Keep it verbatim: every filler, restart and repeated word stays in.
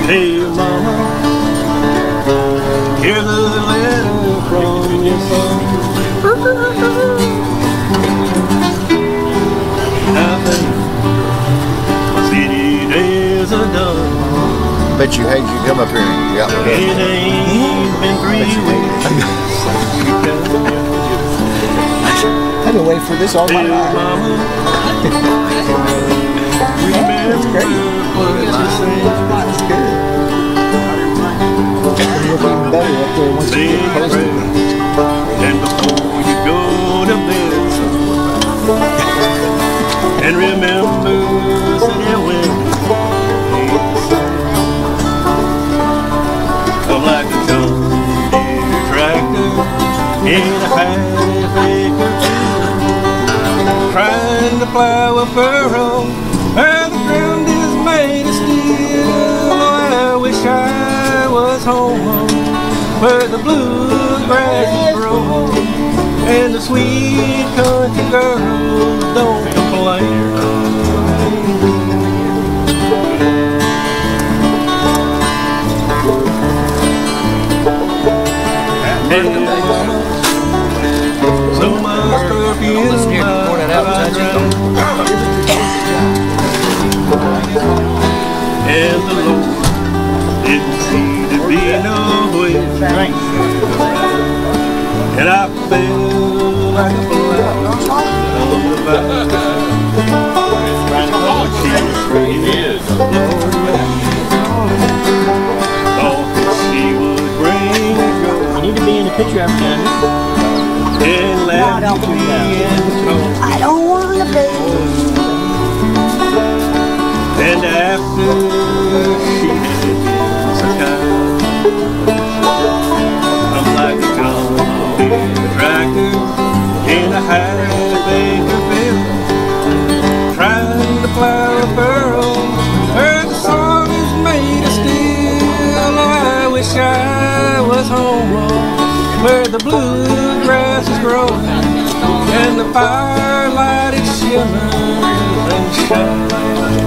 Hey mama, here's a letter from your son. I think city days are done. Bet you hate you come up here and got me. It ain't been three weeks since you came. I've been waiting for this all my Hey life. mama, remember what you said. That's good. It'll look even better up there once you get posted. And before you go to bed, son, and remember that when I'm like a John Deere tractor in a half acre field, trying to plow a furrow where the ground is made of steel. Oh, I wish I was home where the bluegrass grow and the sweet country girls don't complain. Hey mama, so much perfume I drank, and the Lord didn't seem to be no way, and I felt like a flower on the vine. Thought she was pretty, thought that she would bring joy. You need to be in the picture every time. And laugh to me and talk. I don't want to be. And after she did so kind, I'm like a John Deere tractor in a half acre field, trying to plow a furrow where the soil is made of steel. Oh, I wish I was home where the bluegrass is growing and the firelight is shimmering and shining.